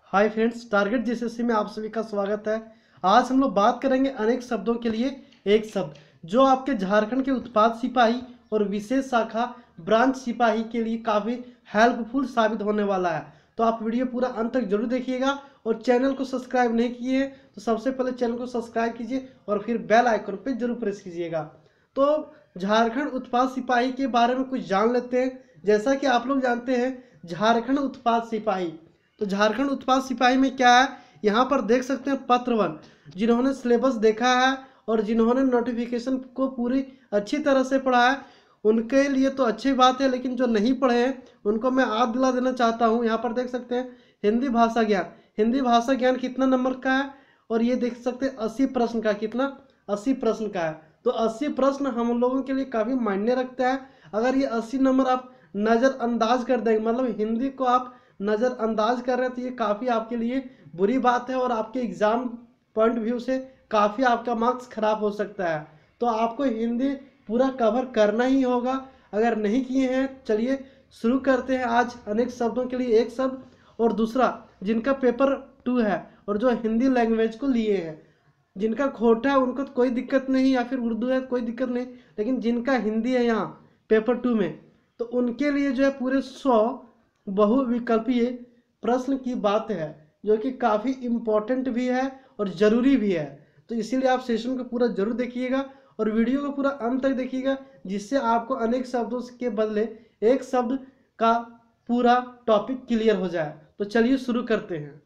Hi friends, target GCC में आप सभी का स्वागत है। आज हम लोग बात करेंगे अनेक शब्दों के लिए एक शब्द, जो आपके झारखंड के उत्पाद सिपाही और विशेष शाखा ब्रांच सिपाही के लिए काफ़ी हेल्पफुल साबित होने वाला है। तो आप वीडियो पूरा अंत तक जरूर देखिएगा और चैनल को सब्सक्राइब नहीं किए तो सबसे पहले चैनल को सब्सक्राइब कीजिए और फिर बेल आइकन पर जरूर प्रेस कीजिएगा। तो झारखंड उत्पाद सिपाही के बारे में कुछ जान लेते हैं। जैसा कि आप लोग जानते हैं, झारखंड उत्पाद सिपाही, तो झारखंड उत्पाद सिपाही में क्या है, यहाँ पर देख सकते हैं पत्र 1, जिन्होंने सिलेबस देखा है और जिन्होंने नोटिफिकेशन को पूरी अच्छी तरह से पढ़ा है उनके लिए तो अच्छी बात है, लेकिन जो नहीं पढ़े हैं उनको मैं याद दिला देना चाहता हूँ। यहाँ पर देख सकते हैं हिंदी भाषा ज्ञान, हिंदी भाषा ज्ञान कितना नंबर का है, और ये देख सकते हैं 80 प्रश्न का, कितना 80 प्रश्न का है। तो 80 प्रश्न हम लोगों के लिए काफ़ी मायने रखता है। अगर ये 80 नंबर आप नज़रअंदाज कर देंगे, मतलब हिंदी को आप नज़रअंदाज कर रहे हैं, तो ये काफ़ी आपके लिए बुरी बात है और आपके एग्ज़ाम पॉइंट व्यू से काफ़ी आपका मार्क्स खराब हो सकता है। तो आपको हिंदी पूरा कवर करना ही होगा। अगर नहीं किए हैं, चलिए शुरू करते हैं। आज अनेक शब्दों के लिए एक शब्द, और दूसरा जिनका पेपर 2 है और जो हिंदी लैंग्वेज को लिए हैं, जिनका खोटा है उनको तो कोई दिक्कत नहीं, या फिर उर्दू है कोई दिक्कत नहीं, लेकिन जिनका हिंदी है यहाँ पेपर 2 में, तो उनके लिए जो है पूरे 100 बहुविकल्पीय प्रश्न की बात है, जो कि काफ़ी इम्पोर्टेंट भी है और ज़रूरी भी है। तो इसीलिए आप सेशन को पूरा जरूर देखिएगा और वीडियो को पूरा अंत तक देखिएगा, जिससे आपको अनेक शब्दों के बदले एक शब्द का पूरा टॉपिक क्लियर हो जाए। तो चलिए शुरू करते हैं।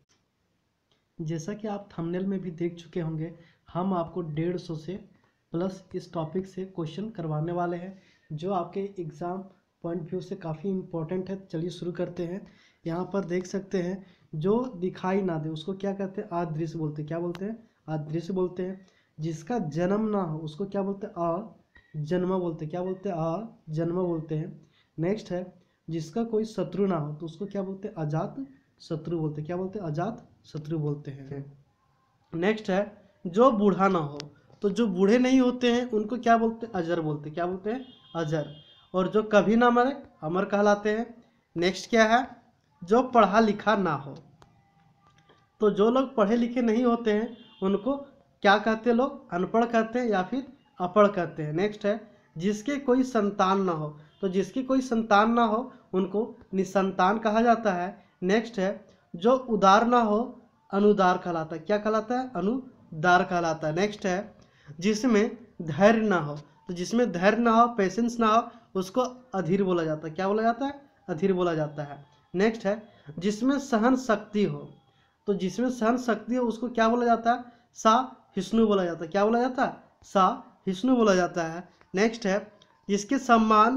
जैसा कि आप थंबनेल में भी देख चुके होंगे, हम आपको 150 से प्लस इस टॉपिक से क्वेश्चन करवाने वाले हैं, जो आपके एग्ज़ाम पॉइंट व्यू से काफ़ी इम्पोर्टेंट है। चलिए शुरू करते हैं। यहाँ पर देख सकते हैं, जो दिखाई ना दे उसको क्या कहते हैं, अदृश्य बोलते हैं। क्या बोलते हैं? अदृश्य बोलते हैं। जिसका जन्म ना हो उसको क्या बोलते हैं? अजन्मा बोलते हैं। क्या बोलते हैं? अजन्मा बोलते हैं। नेक्स्ट है, जिसका कोई शत्रु ना हो तो उसको क्या बोलते हैं? अजात शत्रु बोलते हैं। क्या बोलते हैं? अजात शत्रु बोलते हैं। नेक्स्ट है, जो बूढ़ा ना हो, तो जो बूढ़े नहीं होते हैं उनको क्या बोलते हैं? अजर बोलते हैं। क्या बोलते हैं? अजर। और जो कभी ना मरे, अमर कहलाते हैं। नेक्स्ट क्या है, जो पढ़ा लिखा ना हो, तो जो लोग पढ़े लिखे नहीं होते हैं उनको क्या कहते हैं? लोग अनपढ़ कहते हैं या फिर अपढ़ कहते हैं। नेक्स्ट है, जिसके कोई संतान ना हो, तो जिसकी कोई संतान ना हो उनको निसंतान कहा जाता है। नेक्स्ट है, जो उदार ना हो अनुदार कहलाता है। क्या कहलाता है? अनुदार कहलाता है। नेक्स्ट है, जिसमें धैर्य ना हो, तो जिसमें धैर्य ना हो, पेशेंस ना हो, उसको अधीर बोला जाता है। क्या बोला जाता है? अधीर बोला जाता है। नेक्स्ट है, जिसमें सहन शक्ति हो, तो जिसमें सहन शक्ति हो उसको क्या बोला जाता है? सहिष्णु बोला जाता है। क्या बोला जाता है? सहिष्णु बोला जाता है। नेक्स्ट है, जिसके सम्मान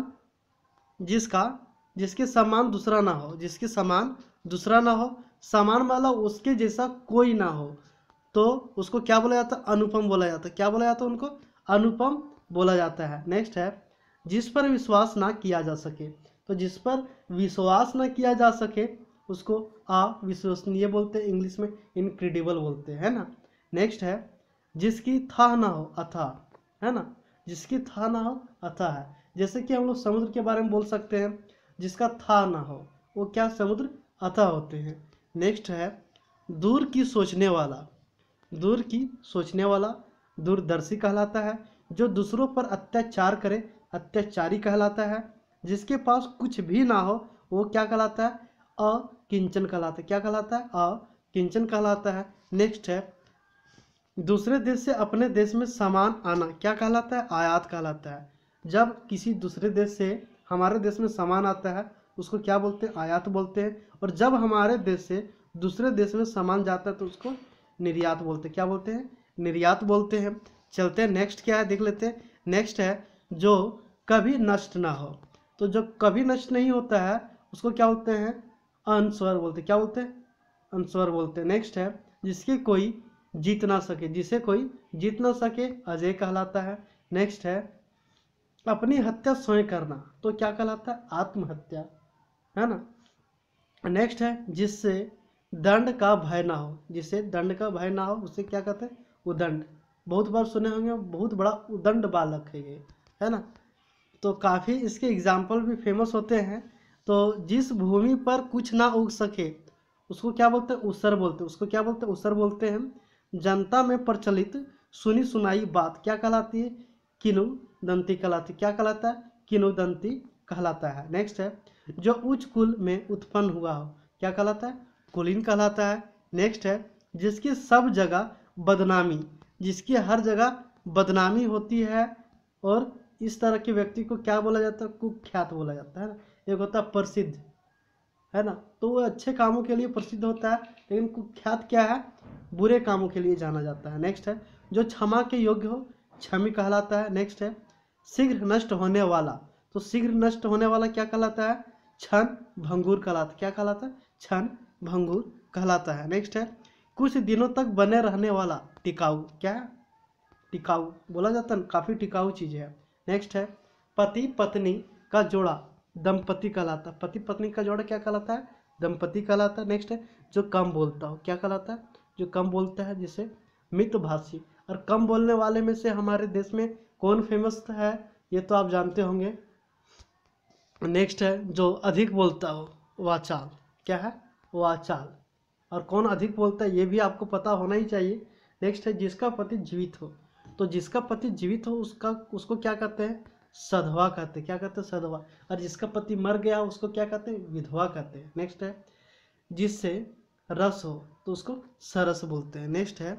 जिसके समान दूसरा ना हो, जिसके समान दूसरा ना हो, समान वाला उसके जैसा कोई ना हो, तो उसको क्या बोला जाता है? अनुपम बोला जाता है। क्या बोला जाता है? उनको अनुपम बोला जाता है। नेक्स्ट है, जिस पर विश्वास ना किया जा सके, तो जिस पर विश्वास ना किया जा सके उसको अविश्वसनीय बोलते हैं, इंग्लिश में इनक्रेडिबल बोलते हैं, है ना। नेक्स्ट है, जिसकी था ना हो अथाह, है ना, जिसकी था ना हो अथाह है। जैसे कि हम लोग समुद्र के बारे में बोल सकते हैं, जिसका था ना हो वो क्या? समुद्र अथाह होते हैं। नेक्स्ट है, दूर की सोचने वाला, दूर की सोचने वाला दूरदर्शी कहलाता है। जो दूसरों पर अत्याचार करे अत्याचारी कहलाता है। जिसके पास कुछ भी ना हो वो क्या कहलाता है? अकिंचन कहलाता है। क्या कहलाता है? अकिंचन कहलाता है। नेक्स्ट है, दूसरे देश से अपने देश में सामान आना क्या कहलाता है? आयात कहलाता है। जब किसी दूसरे देश से हमारे देश में सामान आता है उसको क्या बोलते हैं? आयात बोलते हैं। और जब हमारे देश से दूसरे देश में सामान जाता है तो उसको निर्यात बोलते हैं। क्या बोलते हैं? निर्यात बोलते हैं। चलते हैं, नेक्स्ट क्या है देख लेते हैं। नेक्स्ट है, जो कभी नष्ट ना हो, तो जो कभी नष्ट नहीं होता है उसको क्या बोलते हैं? अनस्वर बोलते हैं। क्या बोलते हैं? अनस्वर बोलते हैं। नेक्स्ट है, जिसके कोई जीत ना सके, जिसे कोई जीत ना सके अजय कहलाता है। नेक्स्ट है, अपनी हत्या स्वयं करना, तो क्या कहलाता है? आत्महत्या, है ना। नेक्स्ट है, जिससे दंड का भय ना हो, जिससे दंड का भय ना हो उसे क्या कहते हैं? उदंड। बहुत बार सुने होंगे, बहुत बड़ा उदंड बालक है ये, है ना। तो काफ़ी इसके एग्जाम्पल भी फेमस होते हैं। तो जिस भूमि पर कुछ ना उग सके उसको क्या बोलते हैं, उसर बोलते हैं। उसको क्या बोलते हैं, उसर बोलते हैं। जनता में प्रचलित सुनी सुनाई बात क्या कहलाती है, किंवदंती कहलाती है। क्या कहलाता है, किंवदंती कहलाता है। नेक्स्ट है, जो उच्च कुल में उत्पन्न हुआ हो क्या कहलाता है, कुलीन कहलाता है। नेक्स्ट है, जिसकी सब जगह बदनामी, जिसकी हर जगह बदनामी होती है, और इस तरह के व्यक्ति को क्या बोला जाता है, कुख्यात बोला जाता है ना। एक होता है प्रसिद्ध, है ना, तो वो अच्छे कामों के लिए प्रसिद्ध होता है, लेकिन कुख्यात क्या है, बुरे कामों के लिए जाना जाता है। नेक्स्ट है, जो क्षमा के योग्य हो क्षमी कहलाता है। नेक्स्ट है, शीघ्र नष्ट होने वाला, तो शीघ्र नष्ट होने वाला क्या कहलाता है, क्षण भंगुर कहलाता है। क्या कहलाता है, क्षण भंगुर कहलाता है। नेक्स्ट है, कुछ दिनों तक बने रहने वाला, टिकाऊ, क्या है, टिकाऊ बोला जाता है, काफ़ी टिकाऊ चीज़ है। नेक्स्ट है, पति पत्नी का जोड़ा दंपति कहलाता है। पति पत्नी का जोड़ा क्या कहलाता है, दंपति कहलाता है। नेक्स्ट है, जो कम बोलता हो क्या कहलाता है, जो कम बोलता है, जिसे मितभाषी। और कम बोलने वाले में से हमारे देश में कौन फेमस है, ये तो आप जानते होंगे। नेक्स्ट है, जो अधिक बोलता हो, वाचाल, क्या है, वाचाल। और कौन अधिक बोलता है ये भी आपको पता होना ही चाहिए। नेक्स्ट है, जिसका पति जीवित हो, तो जिसका पति जीवित हो उसको क्या कहते हैं, सधवा कहते हैं। क्या कहते हैं, सधवा। और जिसका पति मर गया उसको क्या कहते हैं, विधवा कहते हैं। नेक्स्ट है, जिससे रस हो तो उसको सरस बोलते हैं। नेक्स्ट है,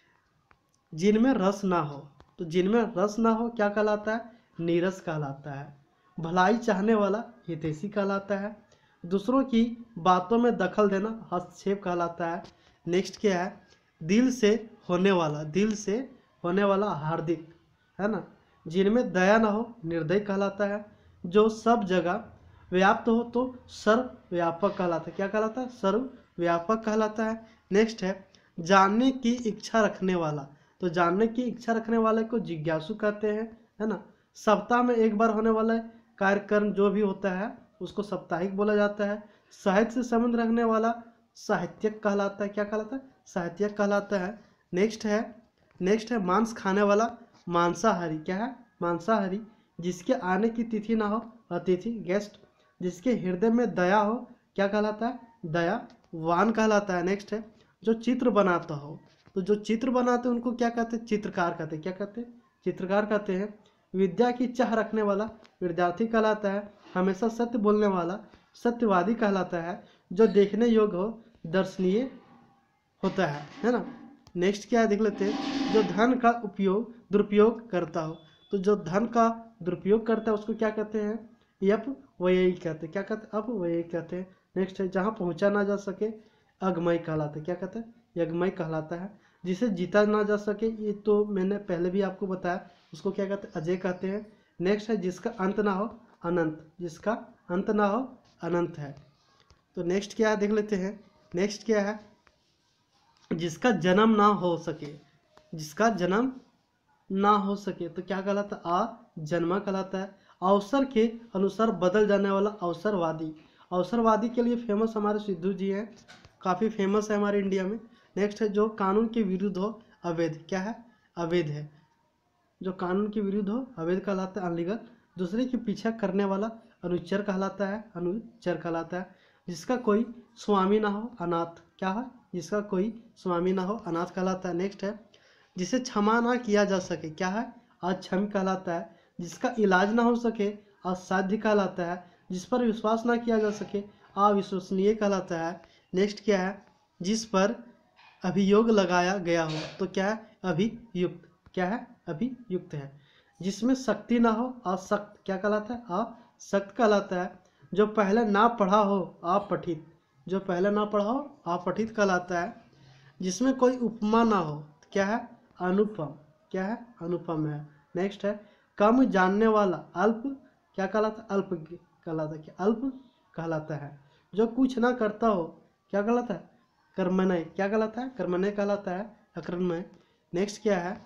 जिनमें रस ना हो, तो जिनमें रस ना हो क्या कहलाता है, नीरस कहलाता है। भलाई चाहने वाला हितैषी कहलाता है। दूसरों की बातों में दखल देना हस्तक्षेप कहलाता है। नेक्स्ट क्या है, दिल से होने वाला, दिल से होने वाला हार्दिक, है ना। जिनमें दया ना हो निर्दय कहलाता है। जो सब जगह व्याप्त हो तो सर्वव्यापक कहलाता है। क्या कहलाता है, सर्वव्यापक कहलाता है। नेक्स्ट है, जानने की इच्छा रखने वाला, तो जानने की इच्छा रखने वाले को जिज्ञासु कहते हैं, है ना। सप्ताह में एक बार होने वाला कार्यक्रम जो भी होता है उसको साप्ताहिक बोला जाता है। साहित्य से संबंध रखने वाला साहित्यक कहलाता है। क्या कहलाता है, साहित्यक कहलाता है। नेक्स्ट है, मांस खाने वाला मांसाहारी, क्या है, मांसाहारी। जिसके आने की तिथि ना हो, अतिथि, गेस्ट। जिसके हृदय में दया हो क्या कहलाता है, दयावान कहलाता है। नेक्स्ट है, जो चित्र बनाता हो, तो जो चित्र बनाते हैं उनको क्या कहते हैं, चित्रकार कहते हैं। क्या कहते हैं, चित्रकार कहते हैं। विद्या की चाह रखने वाला विद्यार्थी कहलाता है। हमेशा सत्य बोलने वाला सत्यवादी कहलाता है। जो देखने योग्य हो दर्शनीय होता है ना। नेक्स्ट क्या है देख लेते हैं, जो धन का दुरुपयोग करता हो, तो जो धन का दुरुपयोग करता है उसको क्या कहते हैं, अपव्ययी कहते हैं। क्या कहते हैं, अपव्ययी कहते हैं। नेक्स्ट है, जहाँ पहुँचा ना जा सके अगमय कहलाता है। क्या कहते हैं, यज्ञमय कहलाता है। जिसे जीता ना जा सके, ये तो मैंने पहले भी आपको बताया, उसको क्या कहते हैं, अजय कहते हैं। नेक्स्ट है, जिसका अंत ना हो अनंत, जिसका अंत ना हो अनंत है। तो नेक्स्ट क्या है देख लेते हैं। नेक्स्ट क्या है, जिसका जन्म ना हो सके, जिसका जन्म ना हो सके तो क्या कहलाता है, अजन्मा कहलाता है। अवसर के अनुसार बदल जाने वाला अवसरवादी, अवसरवादी के लिए फेमस हमारे सिद्धू जी हैं, काफ़ी फेमस है हमारे इंडिया में। नेक्स्ट है, जो कानून के विरुद्ध हो अवैध, क्या है, अवैध है। जो कानून के विरुद्ध हो अवैध कहलाता है, अनलीगल। दूसरे के पीछा करने वाला अनुचर कहलाता है, अनुचर कहलाता है। जिसका कोई स्वामी ना हो अनाथ, क्या है, जिसका कोई स्वामी ना हो अनाथ कहलाता है। नेक्स्ट है, जिसे क्षमा ना किया जा सके, क्या है, अक्षम कहलाता है। जिसका इलाज ना हो सके असाध्य कहलाता है। जिस पर विश्वास ना किया जा सके अविश्वसनीय कहलाता है। नेक्स्ट क्या है, जिस पर अभियोग लगाया गया हो तो क्या है, अभियुक्त, क्या है, अभियुक्त है। जिसमें शक्ति ना हो असक्त, क्या कहलाता है, असक्त कहलाता है। जो पहले ना पढ़ा हो अपठित, जो पहले ना पढ़ा हो अपठित कहलाता है। जिसमें कोई उपमा ना हो क्या है, अनुपम, क्या है, अनुपम है। नेक्स्ट है, कम जानने वाला अल्प, क्या कहलाता है, अल्प कहलाता है, क्या अल्प कहलाता है। जो कुछ ना करता हो क्या कहलाता है, कर्मण्य, क्या कहलाता है, कर्मण्य कहलाता है, अकर्मण्य। नेक्स्ट क्या है,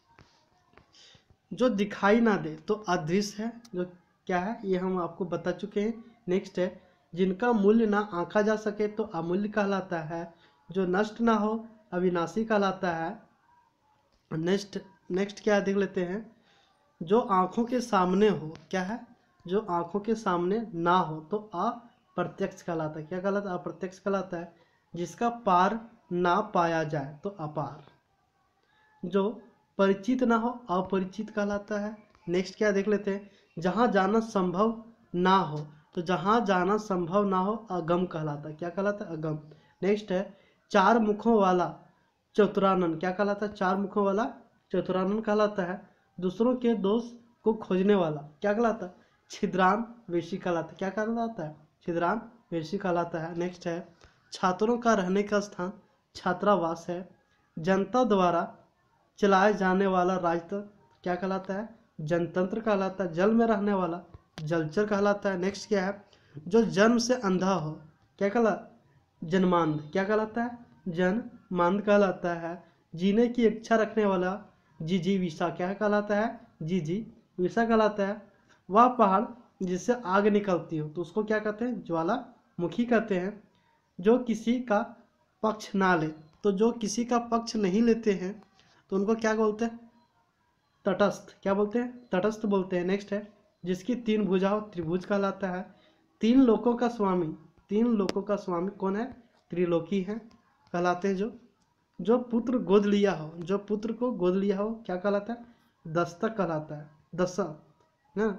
जो दिखाई ना दे तो अदृश्य है, जो क्या है ये हम आपको बता चुके हैं। नेक्स्ट है, जिनका मूल्य ना आंका जा सके तो अमूल्य कहलाता है। जो नष्ट ना हो अविनाशी कहलाता है। नेक्स्ट क्या देख लेते हैं, जो आँखों के सामने हो, क्या है, जो आँखों के सामने ना हो तो अप्रत्यक्ष कहलाता है। क्या कहलाता है, अप्रत्यक्ष कहलाता है। जिसका पार ना पाया जाए तो अपार। जो परिचित ना हो अपरिचित कहलाता है। नेक्स्ट क्या देख लेते हैं, जहाँ जाना संभव ना हो, तो जहाँ जाना संभव ना हो अगम कहलाता है। क्या कहलाता है? अगम। नेक्स्ट है चार मुखों वाला चतुरानन। क्या कहलाता है? चार मुखों वाला चतुरानन कहलाता है। दूसरों के दोष को खोजने वाला क्या कहलाता है? छिद्रान वेशी कहलाता है। क्या कहलाता है? छिद्रान वेशी कहलाता है। नेक्स्ट है छात्रों का रहने का स्थान छात्रावास है। जनता द्वारा चलाए जाने वाला राजतंत्र क्या कहलाता है? जनतंत्र कहलाता है। जल में रहने वाला जलचर कहलाता है। नेक्स्ट क्या है, जो जन्म से अंधा हो क्या कहलाता? जन्मांध। क्या कहलाता है? जन्मांध कहलाता है। जीने की इच्छा रखने वाला जिजीविषा क्या कहलाता है? जिजीविषा कहलाता है। वह पहाड़ जिससे आग निकलती हो तो उसको क्या कहते हैं? ज्वालामुखी कहते हैं। जो किसी का पक्ष ना ले, तो जो किसी का पक्ष नहीं लेते हैं तो उनको क्या बोलते हैं? तटस्थ। क्या बोलते हैं? तटस्थ बोलते हैं। नेक्स्ट है जिसकी तीन भुजा हो त्रिभुज कहलाता है। तीन लोकों का स्वामी, तीन लोकों का स्वामी कौन है? त्रिलोकी है कहलाते हैं। जो पुत्र गोद लिया हो, जो पुत्र को गोद लिया हो क्या कहलाता है? दस्तक कहलाता है। दशक ना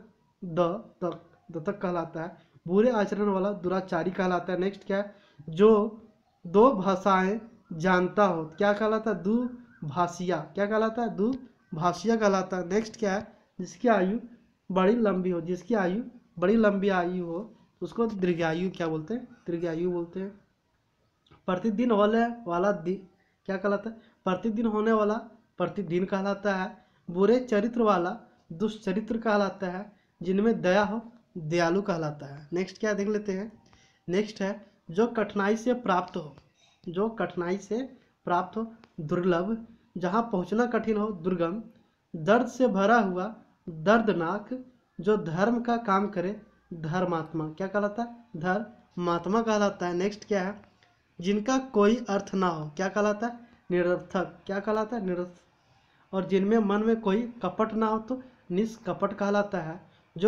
दत्तक कहलाता है। बुरे आचरण वाला दुराचारी कहलाता है। नेक्स्ट क्या है, जो दो भाषाएं जानता हो क्या कहलाता है? दुभाषिया। क्या कहलाता है? दुभाषिया कहलाता है। नेक्स्ट क्या है, जिसकी आयु बड़ी लंबी हो, जिसकी आयु बड़ी लंबी आयु हो उसको दीर्घायु क्या बोलते हैं? दीर्घायु बोलते हैं। प्रतिदिन होने वाला क्या कहलाता है? प्रतिदिन होने वाला प्रतिदिन कहलाता है। बुरे चरित्र वाला दुष्चरित्र कहलाता है। जिनमें दया हो दयालु कहलाता है। नेक्स्ट क्या देख लेते हैं। नेक्स्ट है जो कठिनाई से प्राप्त हो, जो कठिनाई से प्राप्त हो दुर्लभ, जहाँ पहुँचना कठिन हो दुर्गम, दर्द से भरा हुआ दर्दनाक, जो धर्म का काम करे धर्मात्मा। क्या कहलाता है? धर्मात्मा कहलाता है। नेक्स्ट क्या है, जिनका कोई अर्थ ना हो क्या कहलाता है? निरर्थक। क्या कहलाता है? निरर्थक। और जिनमें मन में कोई कपट ना हो तो निष्कपट कहलाता है। जो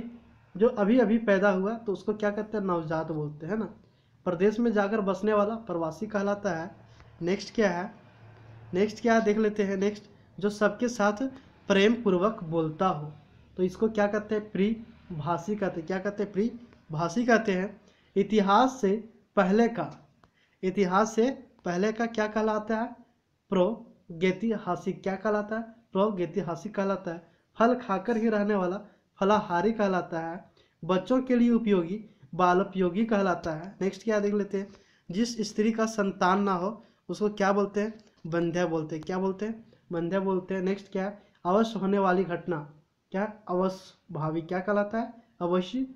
अभी अभी पैदा हुआ तो उसको क्या कहते हैं? नवजात बोलते हैं ना। प्रदेश में जाकर बसने वाला प्रवासी कहलाता है। नेक्स्ट क्या है, नेक्स्ट क्या है देख लेते हैं। नेक्स्ट जो सबके साथ प्रेम पूर्वक बोलता हो तो इसको क्या कहते हैं? प्रिभाषी कहते हैं। क्या कहते हैं? प्रिभाषी कहते हैं। इतिहास से पहले का, इतिहास से पहले का क्या कहलाता है? प्रोगैतिहासिक। क्या कहलाता है? प्रोगैतिहासिक कहलाता है। फल खाकर ही रहने वाला फलाहारी कहलाता है। बच्चों के लिए उपयोगी बालोपयोगी कहलाता है। नेक्स्ट क्या देख लेते हैं, जिस स्त्री का संतान ना हो उसको क्या बोलते हैं? बंध्या बोलते हैं। क्या बोलते हैं? बंध्या बोलते हैं। नेक्स्ट क्या है, अवश्य होने वाली घटना क्या? अवश्य भावी। क्या कहलाता है? अवश्य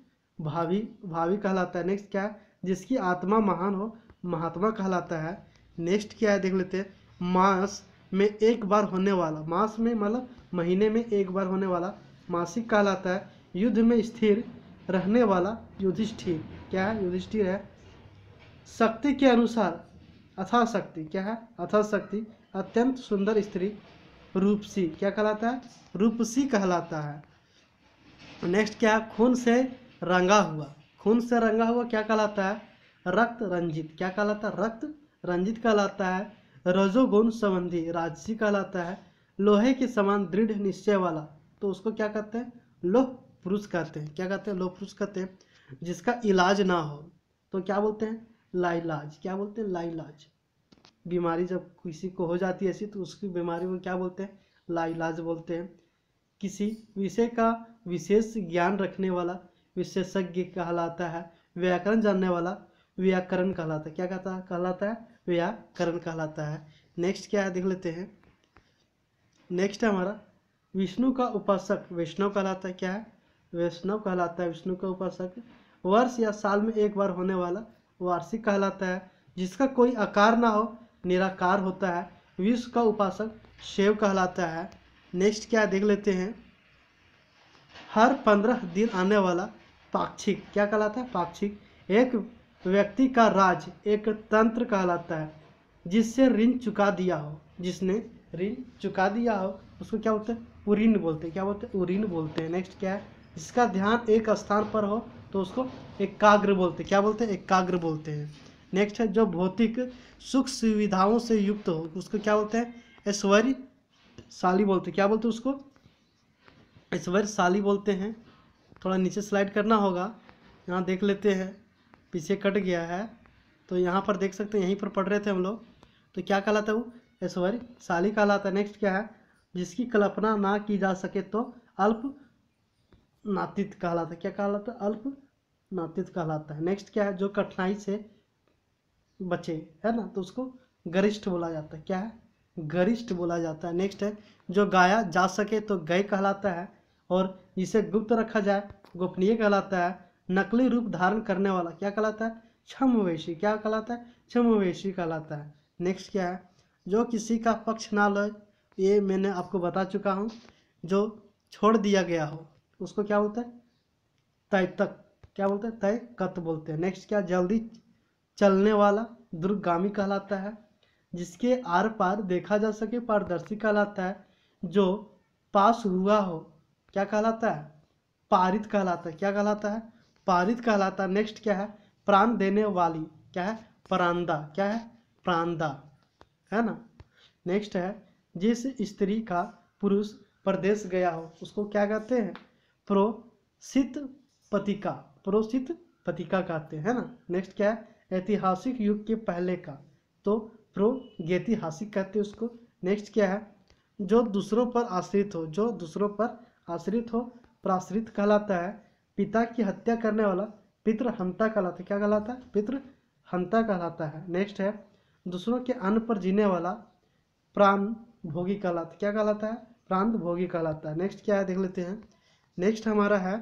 भावी कहलाता है। नेक्स्ट क्या है, जिसकी आत्मा महान हो महात्मा कहलाता है। नेक्स्ट क्या है देख लेते हैं, मास में एक बार होने वाला, मास में मतलब महीने में एक बार होने वाला मासिक कहलाता है। युद्ध में स्थिर रहने वाला युधिष्ठिर। क्या है? युधिष्ठिर है। शक्ति के अनुसार अथा शक्ति। क्या है? अथा शक्ति। अत्यंत सुंदर स्त्री रूपसी। क्या कहलाता है? रूपसी कहलाता है। नेक्स्ट क्या है, खून से रंगा हुआ, खून से रंगा हुआ क्या कहलाता है? रक्त रंजित। क्या कहलाता है? रक्त रंजित कहलाता है। रजोगुण संबंधी राजसी कहलाता है। लोहे के समान दृढ़ निश्चय वाला तो उसको क्या कहते हैं? लोह पुरुष कहते हैं। क्या कहते हैं? लोह पुरुष कहते हैं। जिसका इलाज ना हो तो क्या बोलते हैं? लाइलाज। क्या बोलते हैं? लाइलाज। बीमारी जब किसी को हो जाती है ऐसी तो उसकी बीमारी को क्या बोलते हैं? लाइलाज बोलते हैं। किसी विषय का विशेष ज्ञान रखने वाला विशेषज्ञ कहलाता है। व्याकरण जानने वाला व्याकरण कहलाता है। क्या कहलाता है? व्याकरण कहलाता है। नेक्स्ट क्या है देख लेते हैं। नेक्स्ट है हमारा विष्णु का उपासक वैष्णव कहलाता है। क्या है? वैष्णव कहलाता है। विष्णु का उपासक वर्ष या साल में एक बार होने वाला वार्षिक कहलाता है। जिसका कोई आकार ना हो निराकार होता है। विश्व का उपासक शिव कहलाता है। नेक्स्ट क्या देख लेते हैं, हर 15 दिन आने वाला पाक्षिक। क्या कहलाता है? पाक्षिक। एक व्यक्ति का राज एक तंत्र कहलाता है। जिससे ऋण चुका दिया हो, जिसने ऋण चुका दिया हो उसको क्या बोलते हैं? उऋण बोलते हैं। क्या बोलते हैं? उऋण बोलते हैं। नेक्स्ट क्या है, जिसका ध्यान एक स्थान पर हो तो उसको एकाग्र बोलते हैं। क्या बोलते हैं? एकाग्र बोलते हैं। नेक्स्ट है जो भौतिक सुख सुविधाओं से युक्त हो उसको क्या बोलते हैं? ऐश्वर्यशाली बोलते हैं। क्या बोलते हैं उसको? ऐश्वर्यशाली बोलते हैं। थोड़ा नीचे स्लाइड करना होगा, यहाँ देख लेते हैं, पीछे कट गया है तो यहाँ पर देख सकते हैं, यहीं पर पढ़ रहे थे हम लोग। तो क्या कहलाता है वो? ऐश्वर्यशाली कहलाता है। नेक्स्ट क्या है? जिसकी कल्पना ना की जा सके तो अल्प नातीत कहलाता है। क्या कहलाता है? अल्प नातीत कहलाता है। नेक्स्ट क्या है? जो कठिनाई से बचे, है ना, तो उसको गरिष्ठ बोला जाता है। क्या है? गरिष्ठ बोला जाता है। नेक्स्ट है जो गाया जा सके तो गय कहलाता है, और जिसे गुप्त रखा जाए गोपनीय कहलाता है। नकली रूप धारण करने वाला क्या कहलाता है? छद्मवेशी। क्या कहलाता है? छद्मवेशी कहलाता है। नेक्स्ट क्या है? जो किसी का पक्ष ना ले, ये मैंने आपको बता चुका हूँ। जो छोड़ दिया गया हो उसको क्या बोलते हैं? तैतक। क्या बोलते हैं? तैकत बोलते हैं। नेक्स्ट क्या? जल्दी चलने वाला दूरगामी कहलाता है। जिसके आर पार देखा जा सके पारदर्शी कहलाता है। जो पास हुआ हो क्या कहलाता है? पारित कहलाता है। क्या कहलाता है? पारित कहलाता है। नेक्स्ट क्या है? प्राण देने वाली क्या है? परांदा। क्या है? प्रांदा, है ना। नेक्स्ट है जिस स्त्री का पुरुष परदेश गया हो उसको क्या कहते हैं? प्रोसित पतिका। प्रोसित पतिका कहते हैं, है ना। नेक्स्ट क्या है? ऐतिहासिक युग के पहले का, तो प्रोगैतिहासिक कहते हैं उसको। नेक्स्ट क्या है? जो दूसरों पर आश्रित हो। जो दूसरों पर आश्रित हो प्राश्रित कहलाता है। पिता की हत्या करने वाला पितृहंता कहलाता है। क्या कहलाता है? पितृहंता कहलाता है। नेक्स्ट है दूसरों के अन्न पर जीने वाला प्राण भोगी कहलाता है। क्या कहलाता है? प्राण भोगी कहलाता है। नेक्स्ट क्या है देख लेते हैं। नेक्स्ट हमारा है,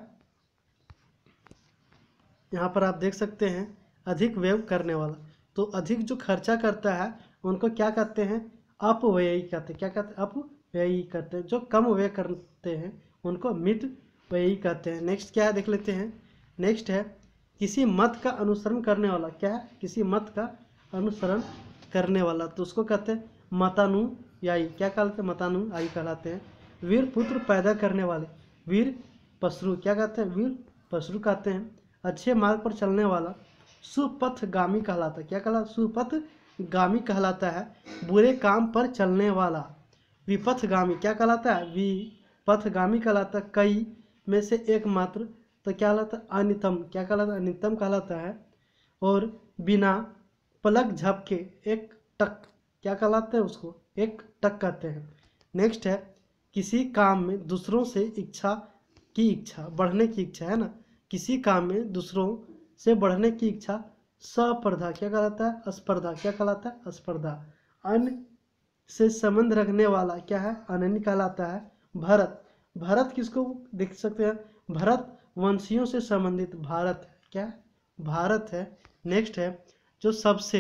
यहाँ पर आप देख सकते हैं, अधिक व्यय करने वाला। तो अधिक जो खर्चा करता है उनको क्या कहते हैं? अपव्ययी कहते हैं। क्या कहते हैं? अपव्ययी कहते हैं। जो कम व्यय करते हैं उनको मित व्ययी कहते हैं। नेक्स्ट क्या है देख लेते हैं। नेक्स्ट है किसी मत का अनुसरण करने वाला। क्या है? किसी मत का अनुसरण करने वाला, तो उसको कहते हैं मतानुयायी। क्या कहलाते हैं? मतानुयायी कहलाते हैं। वीर पुत्र पैदा करने वाले वीर पशु। क्या कहते हैं? वीर पशु कहते हैं। अच्छे मार्ग पर चलने वाला सुपथगामी कहलाता है। क्या कहलाता है? सुपथगामी कहलाता है। बुरे काम पर चलने वाला विपथगामी क्या कहलाता है? विपथगामी कहलाता है। कई में से एक मात्र, तो क्या कहलाता है? अनितम। क्या कहलाता है? अनितम कहलाता है। और बिना पलक झपके एक टक, क्या कहलाते हैं उसको? एक टक कहते हैं। नेक्स्ट है किसी काम में दूसरों से इच्छा बढ़ने की इच्छा, है ना। किसी काम में दूसरों से बढ़ने की इच्छा स्पर्धा। क्या कहलाता है? स्पर्धा। क्या कहलाता है? स्पर्धा। अन्य से संबंध रखने वाला क्या है? अनन्य कहलाता है। भरत। भरत किसको देख सकते हैं? भरत वंशियों से संबंधित भारत है। क्या है? भारत है। नेक्स्ट है जो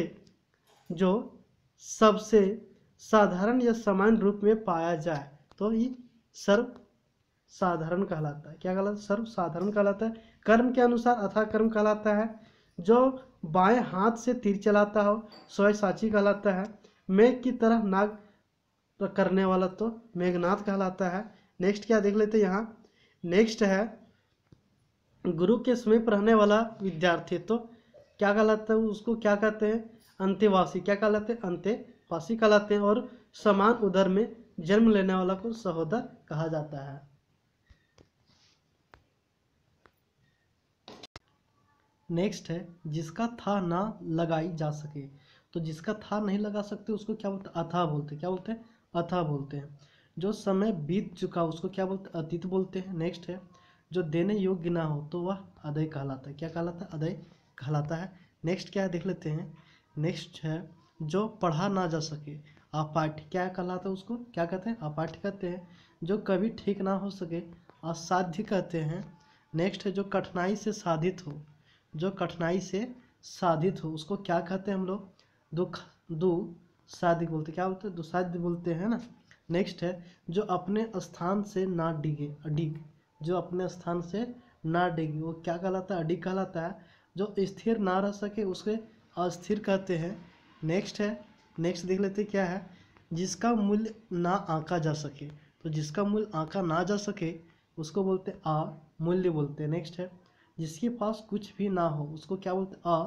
सबसे साधारण या सामान्य रूप में पाया जाए, तो ये सर्व साधारण कहलाता है। क्या कहलाता है? सर्व साधारण कहलाता है। कर्म के अनुसार अथा कर्म कहलाता है। जो बाएं हाथ से तीर चलाता हो स्वयं कहलाता है। मेघ की तरह नाग करने वाला तो मेघनाथ कहलाता है। नेक्स्ट क्या देख लेते हैं यहाँ। नेक्स्ट है गुरु के समीप रहने वाला विद्यार्थी, तो क्या कहलाता है? उसको क्या कहते हैं? अंतेवासी। क्या कहलाते हैं? अंतेवासी कहलाते हैं। और समान उदर में जन्म लेने वाला को सहोदर कहा जाता है। नेक्स्ट है जिसका था ना लगाई जा सके, तो जिसका था नहीं लगा सकते उसको क्या बोलते हैं? अथा बोलते हैं। क्या बोलते हैं? अथा बोलते हैं। जो समय बीत चुका उसको क्या बोलते हैं? अतीत बोलते हैं। नेक्स्ट है जो देने योग्य ना हो तो वह अदय कहलाता है। क्या कहलाता है? अदय कहलाता है। नेक्स्ट क्या है देख लेते हैं। नेक्स्ट है जो पढ़ा ना जा सके अपाठ्य। क्या कहलाता है? उसको क्या कहते हैं? अपाठ्य कहते हैं। जो कभी ठीक ना हो सके असाध्य कहते हैं। नेक्स्ट है जो कठिनाई से साधित हो। जो कठिनाई से साधित हो उसको क्या कहते हैं हम लोग? दुसाध्य बोलते हैं। क्या बोलते हैं? दुसाध्य बोलते हैं ना। नेक्स्ट है जो अपने स्थान से ना डिगे अडिग। जो अपने स्थान से ना डिगे वो क्या कहलाता है? अडिग कहलाता है। जो स्थिर ना रह सके उसके अस्थिर कहते हैं। नेक्स्ट है, नेक्स्ट देख लेते क्या है। जिसका मूल्य ना आंका जा सके, तो जिसका मूल्य आंका ना जा सके उसको बोलते हैं अमूल्य बोलते हैं। नेक्स्ट है जिसके पास कुछ भी ना हो उसको क्या बोलते हैं?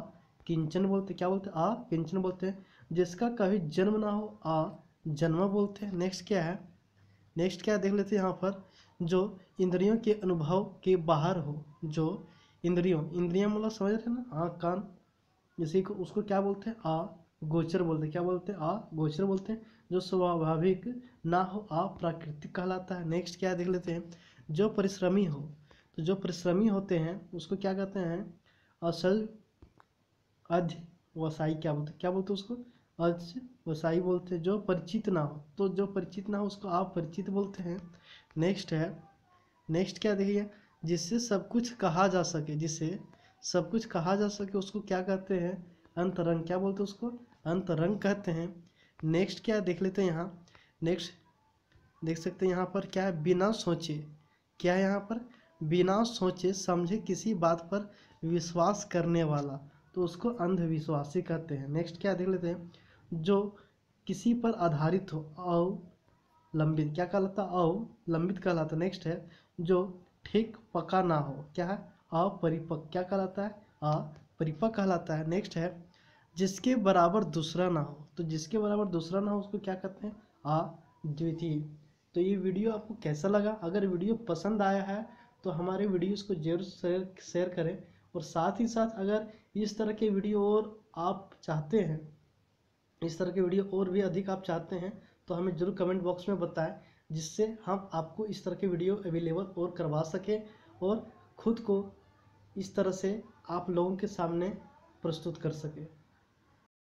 किंचन बोलते, क्या बोलते हैं, आ किंचन बोलते हैं। जिसका कभी जन्म ना हो, आ जन्म बोलते हैं। नेक्स्ट क्या है, नेक्स्ट क्या देख लेते हैं यहाँ पर, जो इंद्रियों के अनुभव के बाहर हो, जो इंद्रियों मतलब समझ रहे हैं ना, आँख कान, इसी को उसको क्या बोलते हैं, आ गोचर बोलते हैं। क्या बोलते हैं, आ गोचर बोलते हैं। जो स्वाभाविक ना हो, आ प्राकृतिक कहलाता है। नेक्स्ट क्या देख लेते हैं, जो परिश्रमी हो, तो जो परिश्रमी होते हैं उसको क्या कहते हैं, असल अध्यवसायी, क्या बोलते हैं उसको, अध्यवसायी बोलते हैं। जो परिचित ना हो, तो जो परिचित ना हो उसको आप परिचित बोलते हैं। नेक्स्ट है, नेक्स्ट क्या देखिए, जिससे सब कुछ कहा जा सके, जिससे सब कुछ कहा जा सके उसको क्या कहते हैं, अंतरंग। क्या बोलते हैं उसको, अंतरंग कहते हैं। नेक्स्ट क्या देख लेते हैं यहाँ, नेक्स्ट देख सकते हैं यहाँ पर क्या है, बिना सोचे, क्या है यहाँ पर, बिना सोचे समझे किसी बात पर विश्वास करने वाला, तो उसको अंधविश्वासी कहते हैं। नेक्स्ट क्या देख लेते हैं, जो किसी पर आधारित हो, अवलंबित, क्या कहलाता है, अवलंबित कहलाता है। नेक्स्ट है, जो ठीक पका ना हो, क्या है, अपरिपक्व, क्या कहलाता है, अपरिपक्व कहलाता है। नेक्स्ट है, जिसके बराबर दूसरा ना हो, तो जिसके बराबर दूसरा ना हो उसको क्या कहते हैं, अद्वितीय। तो ये वीडियो आपको कैसा लगा, अगर वीडियो पसंद आया है तो हमारे वीडियोस को जरूर शेयर करें, और साथ ही साथ अगर इस तरह के वीडियो और आप चाहते हैं, इस तरह के वीडियो और भी अधिक आप चाहते हैं, तो हमें जरूर कमेंट बॉक्स में बताएं, जिससे हम आपको इस तरह के वीडियो अवेलेबल और करवा सकें, और खुद को इस तरह से आप लोगों के सामने प्रस्तुत कर सकें।